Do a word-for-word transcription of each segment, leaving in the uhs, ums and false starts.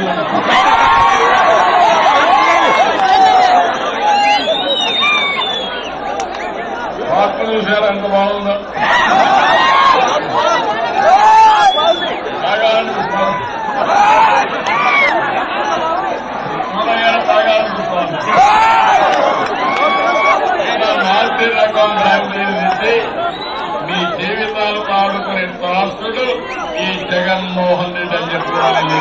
వార్త చూశారు ఎంత బాగుందో. తాగాలనిపిస్తాను చూడగానే తాగాలనిపిస్తాను. మార్చి రకం రాజకీయాలు మీ జీవితాలు ఆడుకునే రాష్ట్రుడు ఈ జగన్మోహన్ రెడ్డి అని చెప్తున్నాను.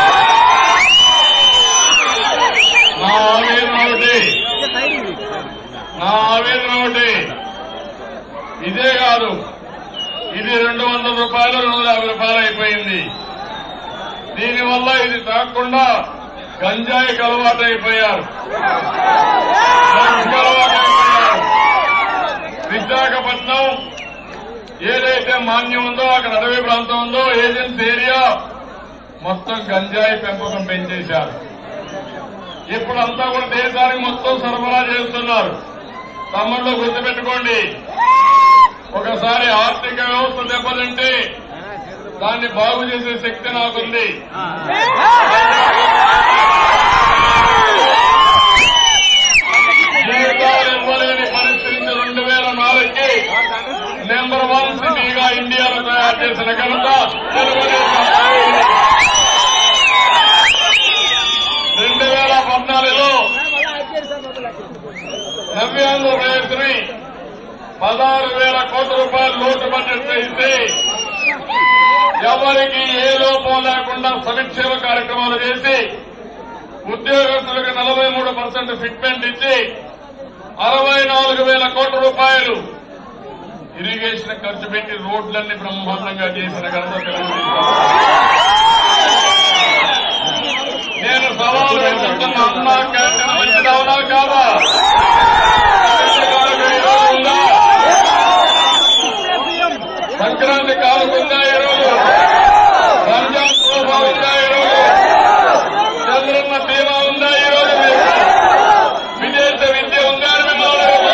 నా ఆవేదన ఒకటి నా ఆవేదన ఒకటి ఇదే కాదు, ఇది రెండు వందల రూపాయలు రెండు వందల యాభై రూపాయలు అయిపోయింది. దీనివల్ల ఇది తాగకుండా గంజాయికి అలవాటు అయిపోయారు. విశాఖపట్నం ఏదైతే మాన్యం ఉందో అక్కడ అడవి ప్రాంతం ఉందో ఏజెన్సీ ఏరియా మొత్తం గంజాయి పెంపకం పెంచేశారు. ఇప్పుడంతా కూడా దేశానికి మొత్తం సరఫరా చేస్తున్నారు. తమ్ముళ్ళు గుర్తుపెట్టుకోండి, ఒకసారి ఆర్థిక వ్యవస్థ దెబ్బతింటే దాన్ని బాగు చేసే శక్తి నాకుంది. జీవితాలు ఇవ్వలేని పరిస్థితి రెండు వేల నాలుగుకి నెంబర్ వన్ సిటీగా ఇండియాలో తయారు చేసిన ఘనత తెలుగుదేశం. రెండు వేల పద్నాలుగులో నవ్యాంధ్రప్రదేశ్ ని పదహారు వేల కోట్ల రూపాయల లోటు బడ్జెట్ ఇస్తే ఎవరికి ఏ లోపం లేకుండా సంక్షేమ కార్యక్రమాలు చేసి ఉద్యోగస్తులకు నలభై మూడు పర్సెంట్ ఫిట్మెంట్ ఇచ్చి అరవై నాలుగు వేల కోట్ల రూపాయలు ఇరిగేషన్ ఖర్చు పెట్టి రోడ్లన్నీ బ్రహ్మాండంగా చేసిన ఘనత తెలుగుదేశం. నేను సవాలు వేస్తున్న అన్నా క్యాంటీన్ మంచిది అవునా కాదా? ఉందా? సంక్రాంతి కాలం ఉందా ఈరోజు? రంజాన్ ప్రోభా ఉందా ఈరోజు? చంద్రన్న బీమా ఉందా ఈరోజు? విదేశ విద్య ఉందా అని మిమ్మల్ని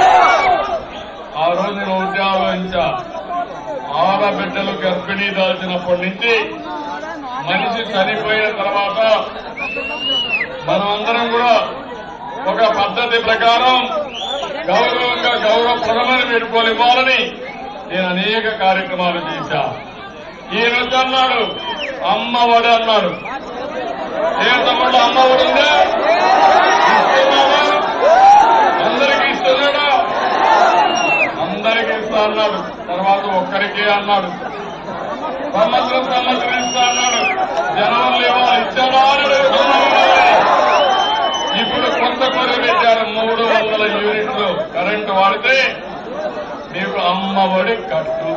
ఆ రోజు నేను ఉద్యోగించా. ఆడబిడ్డలు గర్భిణీ దాల్చినప్పటి నుంచి మనిషి చనిపోయిన తర్వాత మనమందరం కూడా ఒక పద్ధతి ప్రకారం గౌరవంగా గౌరవప్రదమైన వేడుకోలు ఇవ్వాలని నేను అనేక కార్యక్రమాలు చేశా. ఈ రోజు అన్నాడు అమ్మఒడి అన్నాడు. ఏ తమ్ముడు అమ్మఒడి ఉందా? ఇస్తున్నాడా? అందరికీ ఇస్తున్నాడా? అందరికీ ఇస్తా అన్నాడు. తర్వాత ఒక్కరికే అన్నాడు. సంవత్సరం సంవత్సరం ఇస్తా అన్నాడు. జనం ఇవ్వాలి ఇచ్చాడా అని అడుగుతున్నాడు. ఇప్పుడు కొత్త కొరకు పెట్టారు. మూడు వందల యూనిట్లు కరెంటు వాడితే మీకు అమ్మఒడి కట్టు.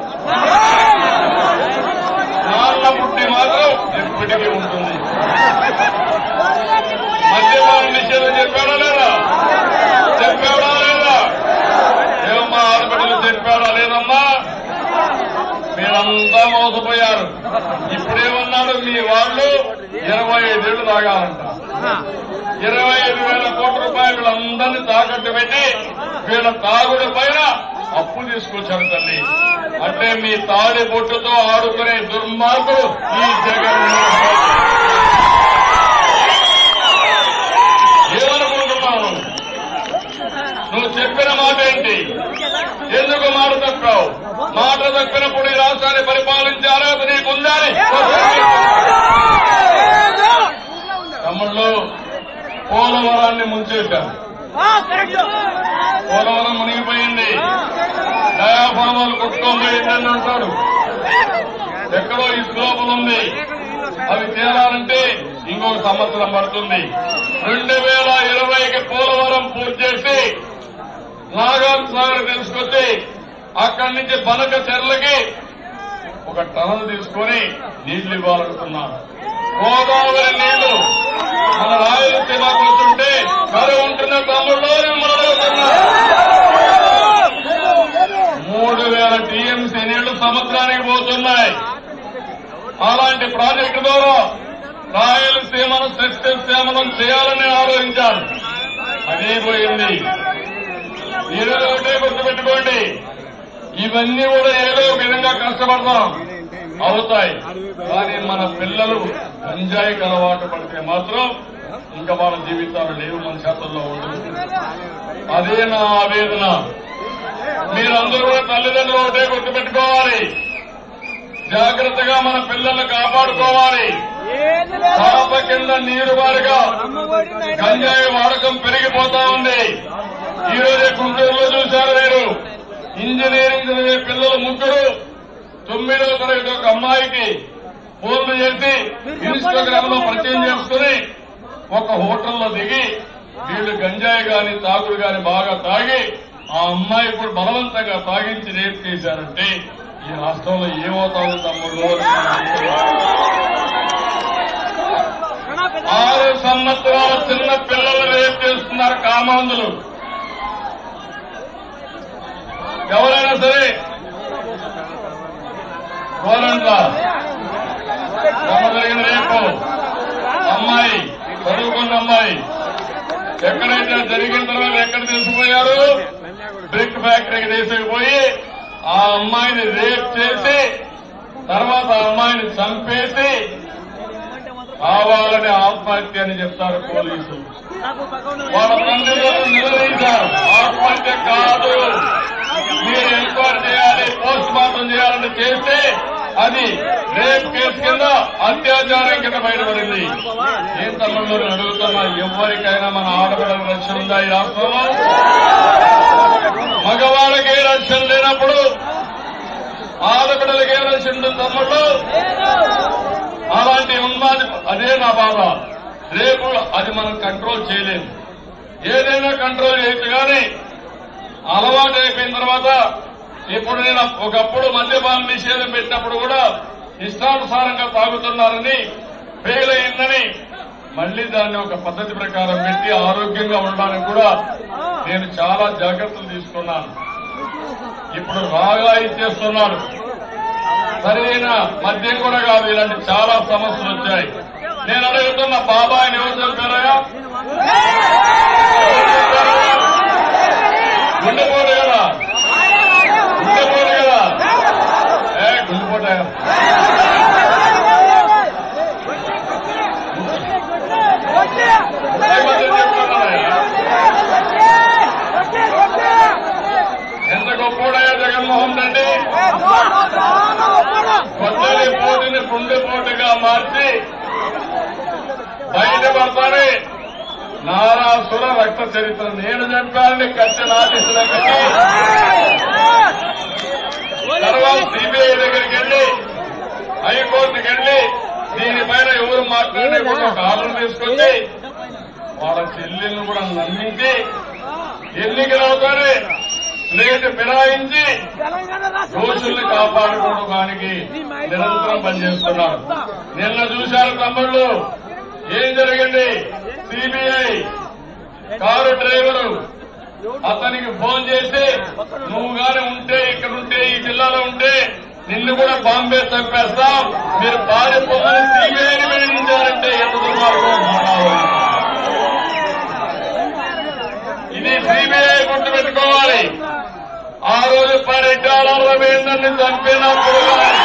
నాన్న పుట్టి మాత్రం ఎప్పటికీ ఉంటుంది. మద్యపాన నిషేధం చెప్పాడా లేదా? చెప్పాడా లేదా? ఏమమ్మా ఆడబిడ్డలు చెప్పాడా లేదమ్మా? మీరంతా మోసపోయారు. ఇప్పుడేమన్నాడు మీ వాళ్ళు ఇరవై ఐదేళ్లు తాగాలంట. ఇరవై ఐదు వేల కోట్ల రూపాయలు వీళ్ళందరినీ తాకట్టు పెట్టి వీళ్ళ తాగుడు పైన అప్పు తీసుకొచ్చారు తల్లి. అంటే మీ తాడి బొట్టుతో ఆడుకునే దుర్మార్గుడు ఈ జగన్. ఏమనుకుంటున్నావు? నువ్వు చెప్పిన మాట ఏంటి? ఎందుకు మాట తప్పావు? మాట తప్పినప్పుడు ఈ రాష్ట్రాన్ని పరిపాలించే అర్హత నీకుందని తమ్ముళ్ళు పోలవరాన్ని ముంచేశారు. పోలవరం మునిగిపోయింది. డయాఫామాలు కొట్టుకోబోయిందని అంటాడు. ఎక్కడో ఈ స్లోపం ఉంది. అవి తేలాలంటే ఇంకొక సంవత్సరం పడుతుంది. రెండు వేల ఇరవైకి పోలవరం పూర్తి చేసి నాగార్జున సాగర్ తీసుకొచ్చి అక్కడి నుంచి బనక చెర్లకి ఒక టనల్ తీసుకొని నీళ్లు ఇవ్వాలనుకున్నాను. గోదావరి నీళ్లు మన రాయలసీమకు వస్తుంటే కరువు ఉంటున్న తమ్ముళ్ళు మూడు వేల టీఎంసీ నీళ్లు సముద్రానికి పోతున్నాయి. అలాంటి ప్రాజెక్టు ద్వారా రాయలసీమను సస్యశ్యామలం చేయాలని ఆలోచించాను. అదే పోయింది. ఈరోజు ఒకటే గుర్తుపెట్టుకోండి, ఇవన్నీ కూడా ఏదో విధంగా కష్టపడతాం. అవుతాయి. కానీ మన పిల్లలు గంజాయికి అలవాటు పడితే మాత్రం ఇంకా వాళ్ళ జీవితాలు లేవు, మన చేతుల్లో ఉండదు. అదే నా ఆవేదన. మీరందరూ కూడా తల్లిదండ్రులు ఒకటే గుర్తుపెట్టుకోవాలి, జాగ్రత్తగా మన పిల్లల్ని కాపాడుకోవాలి. పాప కింద నీరు వారిగా గంజాయి వాడకం పెరిగిపోతా ఉంది. ఈ రోజే గుంటూరులో చూశారు మీరు, ఇంజనీరింగ్ చదివే పిల్లలు ముగ్గురు తొమ్మిదవ తరగతి ఒక అమ్మాయికి ఫోన్లు చేసి ఇన్స్టాగ్రామ్ లో పరిచయం చేసుకుని ఒక హోటల్లో దిగి వీళ్లు గంజాయి గాని తాగుడు గాని బాగా తాగి ఆ అమ్మాయి కూడా బలవంతంగా తాగించి రేపు చేశారంటే ఈ రాష్ట్రంలో ఏమవుతావు తమ్ముళ్ళు? ఆరు సంవత్సరాల చిన్న పిల్లలు రేపు చేస్తున్నారు కామాంధులు. ఎవరైనా సరే గోరంట్ల జరిగిన రేపు అమ్మాయి, చదువుకున్న అమ్మాయి ఎక్కడైతే జరిగిన తర్వాత ఎక్కడ తీసుకుపోయారు? బ్రిక్ ఫ్యాక్టరీకి తీసుకుపోయి ఆ అమ్మాయిని రేప్ చేసి తర్వాత ఆ అమ్మాయిని చంపేసి కావాలని ఆత్మహత్య అని చెప్తారు పోలీసులు. వాళ్ళ తండ్రులను నిలదీశారు, ఆత్మహత్య కాదు, మీరు ఎంక్వైరీ చేయాలి, పోస్ట్ మార్టం చేయాలని చేస్తే అది రేప్ కేసు కింద అత్యాచారం కింద బయటపడింది. ఏం తమ్ముళ్ళు అడుగుతున్నా, ఎవరికైనా మన ఆడపిల్లల రక్షణ ఉందా ఈ రాష్ట్రంలో? మగవాళ్ళకి ఏ రక్షణ లేనప్పుడు ఆడపిల్లలకి ఏ రక్షణ ఉంటుంది తమ్ముళ్ళు? అలాంటి ఉన్నది. అదే నా బాధ. రేపు అది మనం కంట్రోల్ చేయలేము. ఏదైనా కంట్రోల్ చేయొచ్చు కానీ అలవాటు అయిపోయిన తర్వాత ఇప్పుడు నేను ఒకప్పుడు మద్యపాన నిషేధం పెట్టినప్పుడు కూడా ఇష్టానుసారంగా తాగుతున్నారని ఫెయిల్ అయిందని మళ్లీ దాన్ని ఒక పద్ధతి ప్రకారం పెట్టి ఆరోగ్యంగా ఉండడానికి కూడా నేను చాలా జాగ్రత్తలు తీసుకున్నాను. ఇప్పుడు రాగా ఇచ్చేస్తున్నారు. సరైన మద్యం కూడా కాదు, ఇలాంటి చాలా సమస్యలు వచ్చాయి. నేను అడుగుతున్న బాబాయిని ఎవరు చంపారా? గుండెపోటు కదా, గుండెపోటు కదా, ఏ గుండెపోట ఎంత గొప్పోడయ్యా జగన్మోహన్ రెడ్డి. కొత్తని పోటుని గుండెపోటుగా మార్చి బయటపడతానే నారాసుర రక్త చరిత్ర నేను చంపాలని కట్టె నాటిస్తున్న తర్వాత సిబిఐ దగ్గరికి వెళ్లి హైకోర్టుకి వెళ్లి దీనిపైన ఎవరు మాట్లాడేకుండా ఒక ఆర్డర్ తీసుకొచ్చి వాళ్ళ చెల్లెలను కూడా నమ్మించి ఎన్నికలు అవుతానే ప్లేటు ఫిరాయించి దోషుల్ని కాపాడుకోవడానికి నిరంతరం పనిచేస్తున్నారు. నిన్న చూశారు తమ్ముళ్ళు ఏం జరిగింది? సిబిఐ కారు డ్రైవరు అతనికి ఫోన్ చేసి నువ్వు గాని ఉంటే ఇక్కడ ఉంటే ఈ జిల్లాలో ఉంటే నిన్ను కూడా బాంబే చంపేస్తాం, మీరు పారిపోమని సిబిఐని వేధించారంటే ఎంత దుర్మార్గం! ఇది సిబిఐ గుర్తు పెట్టుకోవాలి. ఆ రోజు పరిటాల రవీందర్ని చంపినప్పుడు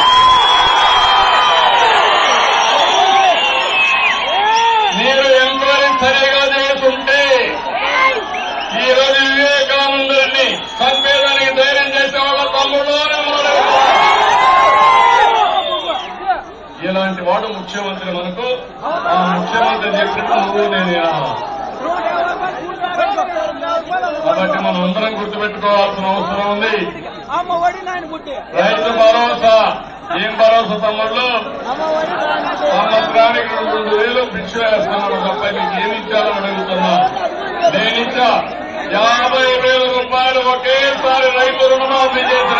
మీరు ఎంక్వైరీ సరిగా చేసుంటే ఈ రోజు వివేకానందరిని చంపేదానికి ధైర్యం చేసే వాళ్ళ తమ్ముడు. ఇలాంటి వాడు ముఖ్యమంత్రి మనకు. ఆ ముఖ్యమంత్రి చెప్పినట్టు నువ్వు నేను కాబట్టి మనం అందరం గుర్తుపెట్టుకోవాల్సిన అవసరం ఉంది. రైతు భరోసా ఏం భరోసా తమ్ముళ్ళు? సంవత్సరానికి రెండు వేలు భిక్ష వేస్తున్నాడు తప్ప మీకు ఏమి ఇచ్చారో అడుగుతున్నా. నేనిచ్చా యాభై వేల రూపాయలు ఒకేసారి రైతు రుణమాఫీ చేసిన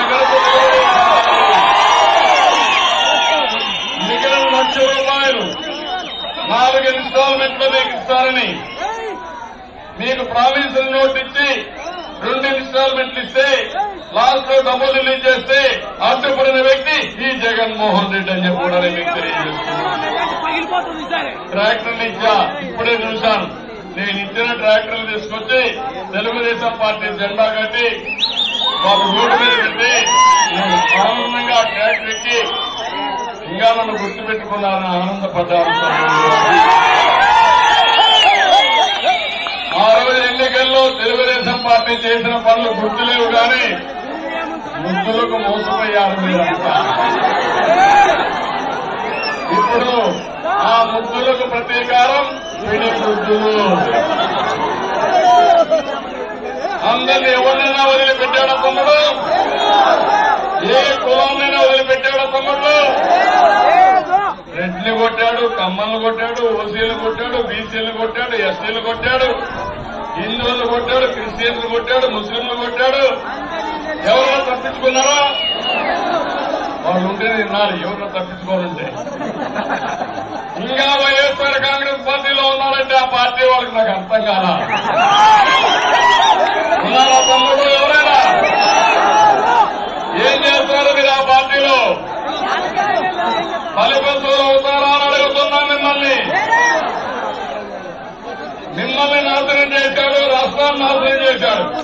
మిగిలిన లక్ష రూపాయలు నాలుగు ఇన్స్టాల్మెంట్లు మీకు ఇస్తారని మీకు ప్రామిసరీ నోట్ ఇచ్చి రెండు ఇన్స్టాల్మెంట్లు ఇస్తే లాస్ట్ లో డబ్బులు రిలీజ్ చేస్తే అడ్డుపడిన వ్యక్తి ఈ జగన్మోహన్ రెడ్డి అని చెప్పి కూడా మీకు తెలియజేస్తున్నాను. ట్రాక్టర్లు ఇచ్చా, ఇప్పుడే చూశాను. నేను ఇచ్చిన ట్రాక్టర్లు తీసుకొచ్చి తెలుగుదేశం పార్టీ జెండా కట్టి వాళ్ళు రోడ్డు మీద పెట్టి నేను ఆనందంగా ట్రాక్టర్ ఎక్కి ఇంకా నన్ను గుర్తుపెట్టుకున్నారని ఆనందపడ్డారు. ఆ రోజు ఎన్నికల్లో తెలుగుదేశం పార్టీ చేసిన పనులు గుర్తులేవు కానీ ముద్దులకు మోసపోయారు మీరంతా. ఇప్పుడు ఆ ముద్దులకు ప్రతీకారం పిడి ముద్దులు. అందరినీ ఎవరినైనా వదిలిపెట్టాడు తమ్ముడు, ఏ కులాన్నైనా వదిలిపెట్టాడు తమ్ముడు. రెడ్లు కొట్టాడు, కమ్మలు కొట్టాడు, ఓసీలు కొట్టాడు, బీసీలు కొట్టాడు, ఎస్సీలు కొట్టాడు, హిందువులు కొట్టాడు, క్రిస్టియన్లు కొట్టాడు, ముస్లింలు కొట్టాడు. ఎవరైనా తప్పించుకున్నారా? వాళ్ళు ఉంటే తిన్నారు, ఎవరైనా తప్పించుకోవాలంటే. ఇంకా వైఎస్ఆర్ కాంగ్రెస్ పార్టీలో ఉన్నారంటే ఆ పార్టీ వాళ్ళకి నాకు అర్థం కాదా? ఉన్నారా తమ్ముడు? ఎవరైనా ఏం చేస్తారు మీరు ఆ పార్టీలో? బలిపంతులు అవుతారా అని అడుగుతున్నా మిమ్మల్ని. మిమ్మల్ని నాశనం చేశాడు, రాష్ట్రాన్ని నాశనం చేశాడు.